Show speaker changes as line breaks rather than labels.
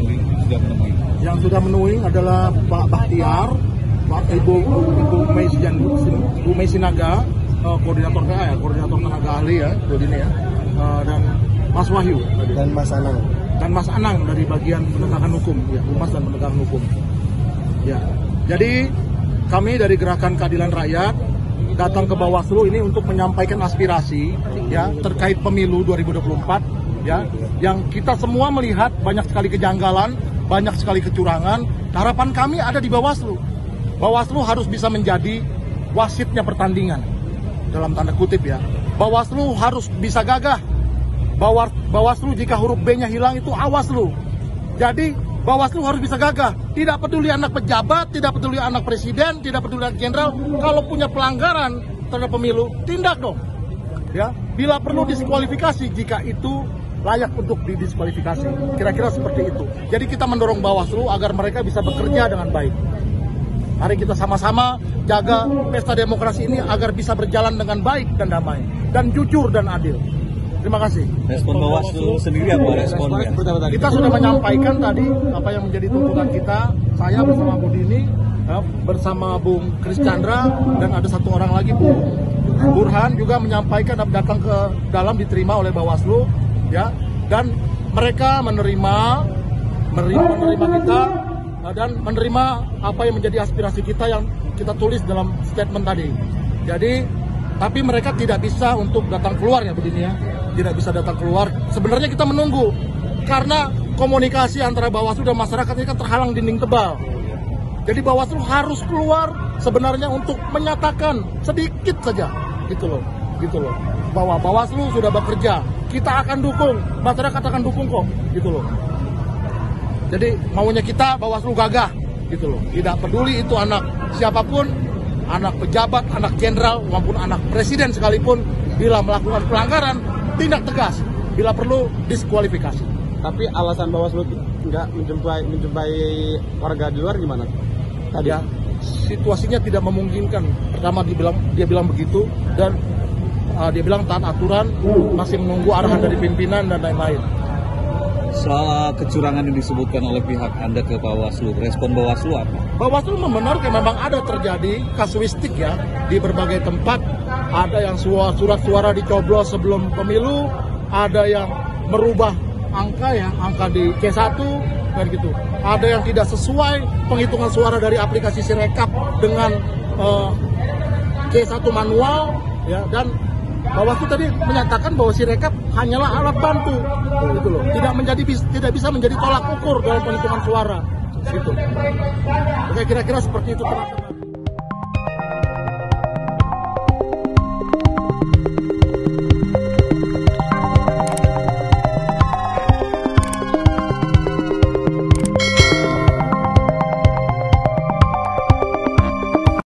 yang sudah menemui?
Yang sudah menemui adalah Pak Bahtiar, Ibu Mei Sinaga, koordinator TA ya, koordinator tenaga ahli ya, ini ya, dan Mas Wahyu dan Mas Anang dari bagian penegakan hukum, ya, Humas dan penegakan hukum. Ya, jadi kami dari Gerakan Keadilan Rakyat datang ke Bawaslu ini untuk menyampaikan aspirasi ya terkait pemilu 2024 ya, yang kita semua melihat banyak sekali kejanggalan, banyak sekali kecurangan. Harapan kami ada di Bawaslu. Bawaslu harus bisa menjadi wasitnya pertandingan dalam tanda kutip ya. Bawaslu harus bisa gagah. Bawaslu jika huruf B-nya hilang itu awas lu. Jadi Bawaslu harus bisa gagah. Tidak peduli anak pejabat, tidak peduli anak presiden, tidak peduli anak jenderal. Kalau punya pelanggaran terhadap pemilu, tindak dong. Ya, bila perlu diskualifikasi jika itu layak untuk didiskualifikasi. Kira-kira seperti itu. Jadi kita mendorong Bawaslu agar mereka bisa bekerja dengan baik. Mari kita sama-sama jaga pesta demokrasi ini agar bisa berjalan dengan baik dan damai dan jujur dan adil. Terima kasih.
Respon Bawaslu sendiri apa responnya?
Kita sudah menyampaikan tadi apa yang menjadi tuntutan kita. Saya bersama Bu Dini, bersama Bung Kris Chandra, dan ada satu orang lagi Bu Burhan juga menyampaikan datang ke dalam diterima oleh Bawaslu, ya. Dan mereka menerima kita dan menerima apa yang menjadi aspirasi kita yang kita tulis dalam statement tadi. Jadi, tapi mereka tidak bisa untuk datang keluar ya begini ya. Tidak bisa datang keluar. Sebenarnya kita menunggu karena komunikasi antara Bawaslu dan masyarakat ini kan terhalang dinding tebal. Jadi Bawaslu harus keluar sebenarnya untuk menyatakan sedikit saja gitu loh bahwa Bawaslu sudah bekerja. Kita akan dukung, masyarakat akan dukung kok gitu loh. Jadi maunya kita Bawaslu gagah gitu loh. Tidak peduli itu anak siapapun, anak pejabat, anak jenderal maupun anak presiden sekalipun, bila melakukan pelanggaran tindak tegas, bila perlu diskualifikasi.
Tapi alasan Bawaslu nggak menjumpai warga di luar gimana?
Tadi ya, situasinya tidak memungkinkan. Pertama dia bilang begitu, dan dia bilang taat aturan, masih menunggu arahan dari pimpinan dan lain-lain.
Soal kecurangan yang disebutkan oleh pihak Anda ke Bawaslu, respon Bawaslu apa?
Bawaslu membenarkan memang ada terjadi kasuistik ya di berbagai tempat. Ada yang surat suara dicoblos sebelum pemilu, ada yang merubah angka ya, angka di C1 dan gitu. Ada yang tidak sesuai penghitungan suara dari aplikasi Sirekap dengan C1 manual ya, dan Bawaslu tadi menyatakan bahwa Sirekap hanyalah alat bantu, gitu loh. Tidak bisa menjadi tolak ukur dalam penghitungan suara, gitu. Oke, kira-kira seperti itu.